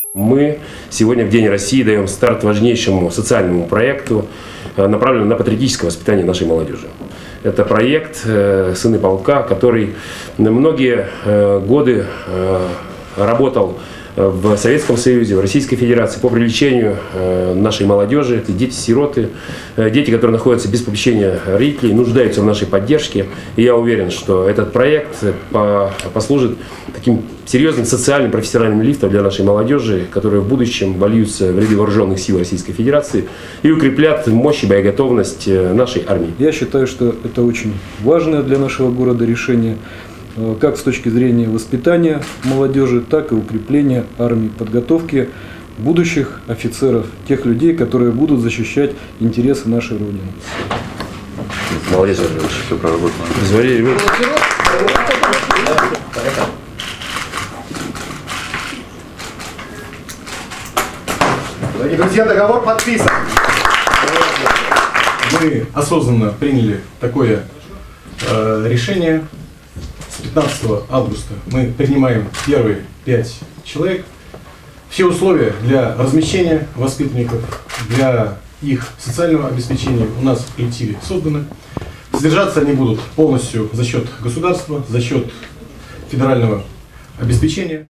Мы сегодня в День России даем старт важнейшему социальному проекту, направленному на патриотическое воспитание нашей молодежи. Это проект «Сыны полка», который многие годы работал в Советском Союзе, в Российской Федерации по привлечению нашей молодежи. Это дети-сироты, дети, которые находятся без попечения родителей, нуждаются в нашей поддержке. И я уверен, что этот проект послужит таким серьезным социальным профессиональным лифтом для нашей молодежи, которые в будущем вольются в ряды вооруженных сил Российской Федерации и укрепляют мощь и боеготовность нашей армии. Я считаю, что это очень важное для нашего города решение, как с точки зрения воспитания молодежи, так и укрепления армии, подготовки будущих офицеров, тех людей, которые будут защищать интересы нашей Родины. Молодец, все проработано. Дорогие друзья, договор подписан. Мы осознанно приняли такое решение. С 15 августа мы принимаем первые 5 человек. Все условия для размещения воспитанников, для их социального обеспечения у нас в коллективе созданы. Содержаться они будут полностью за счет государства, за счет федерального обеспечения.